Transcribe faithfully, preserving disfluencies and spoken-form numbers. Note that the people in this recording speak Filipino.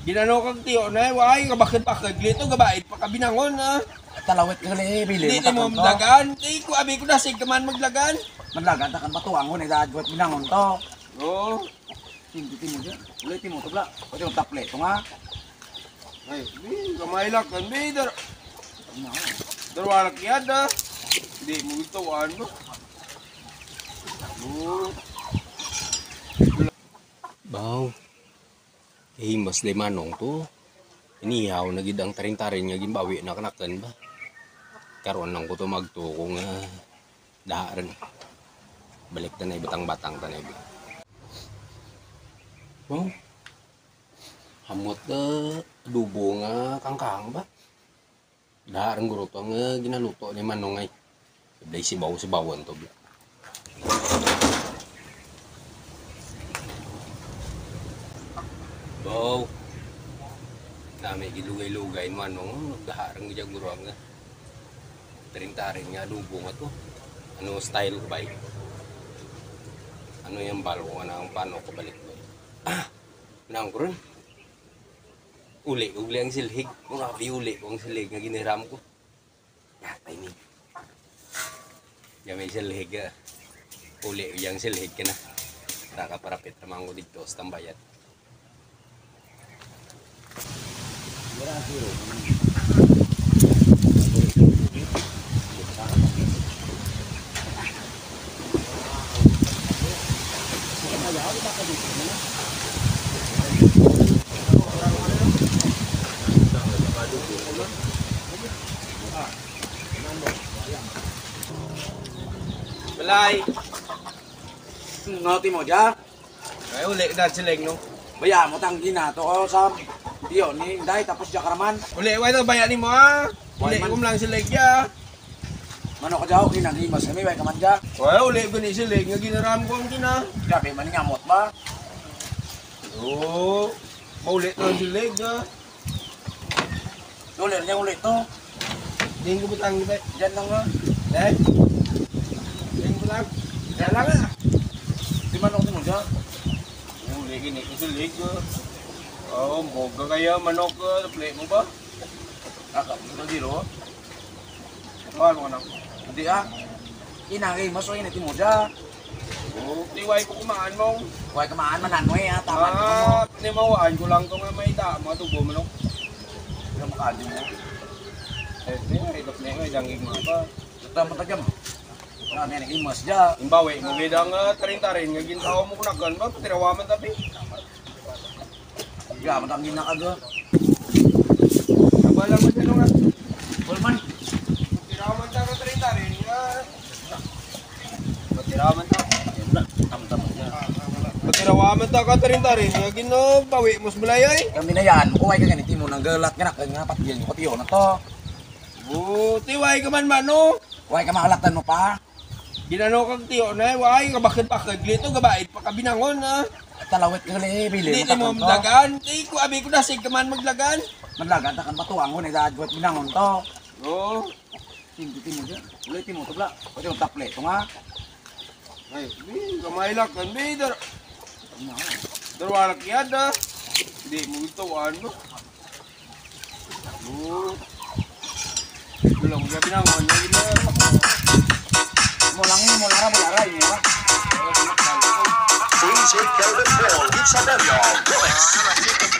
Ginano kang tiyo na, why, kabakit-bakit, lito, gabait, pakabinangon, ha? Talawit ka gali, bili Hindi mo maglagan, eh, kung abi ko na, sig ka man maglagan. Maglagan, takan batuang ko, nagdadwat binangon to. Oo. Tindutin mo dyan, ulitin mo, tubla. Pwede yung taplet, ito nga. Ay, bi, kamayalak kan, bi, dar... Darwalak yan, ha? Hindi mo ito, ano? Oo. Baw. Eh, mas limanong to. Inihaw na gid ang taring-taring nga gimbawi na kanakan ba. Karon lang ko to magtuko nga daan. Balik ta na batang-batang ta na ibi. Wow. Hamot na adobo nga kangkang ba. Daan guro to nga ginaluto ni manong ay. Iblay sibaw-sibawon to. Wow. Dami gilugay-lugay mo anong nagdaharang giyang guruang nga. Taring-taring nga adobo nga to. Ano style ko ba eh? Ano yung balo ko nga na paano ko balik ba eh? Ah! Nang ko rin. Uli, uli ang silhig. Murabi uli ko ang silhig nga giniram ko. Yatay ni. Yan may silhig ka. Uli yung silhig ka na. Nakaparapit naman ko dito sa tambayat. Balay. Ngoti mo dyan. Ay uli na silhig no. Baya mo tanggi na to o sa diyo ni dahil tapos dyan karaman. Uli, wala na bayanin mo ha. Uli ko lang silhig ya. Mano ka dyan, okay na limas kami, way ka man dyan. Wala uli ko ni silhig nga ginaram ko ang kina. Grabe man ngamot ba? Oo. Maulit na ang silhig ha. Ulit niya ulit to. Hindi ko butang kita. Dyan lang nga. Eh? Hindi ko lang. Diyan lang ha. Di man ako mo dyan. Uli gini ko silhig ha. Oo, boga kaya manok ha. Play mo ba? Kakap, ito dito. Paano ka na? Hindi ah. Inangay mo, so initi mo dyan. Oo, tiway ko kumaan mo. Huwag kamaan manan mo eh ha. Tama ko mo. Ah, nimawaan ko lang ito nga may dama. Tubo manok. Hindi ka makadin mo. Eh, may ilok na yung dangig mga pa. Ito mo tagyam. Marami yan ang imas dyan. Imbawi, mo gidang tarin-tarin. Nga gintaw mo kunagan ba? Tirawaman tapi. Kaya mo tangin na kaga. Nabala mo dyan nga. Bulman. Tirawaman ta ka tarin-tarin. Matirawaman ta. Tam-tam mo dyan. Matirawaman ta ka tarin-tarin. Nga ginabawi mo sa balay. Kami na yan. Kuhay ka ganiti mo. Nanggalat ka na. Kaya nga patigyan yung katiyo na to. Oo, tiway ka man mano. Kuhay ka makalaktan mo pa. Ginano kang tiyo na, why, kabakit-bakit, lito, gabait, pakabinangon, ha? Talawit ka gali. Bili Hindi mo maglagan, eh, kung abi ko na, sig ka man maglagan. Maglagan, takan batuang ko. Nagdadwat binangon to. Oo. Tindutin mo dyan. Ulitin mo, tubla. Pwede yung taplet. Ito nga. Ay, bi, kamayalak kan, bi, dar... Darwalak yan, ha? Hindi mo ito, ano? Oo. Ito lang, mga binangon, yung ina... Mulangin mo lara, bulara. Yun ba? D J Kelvin Hill, Isabella, Rolex.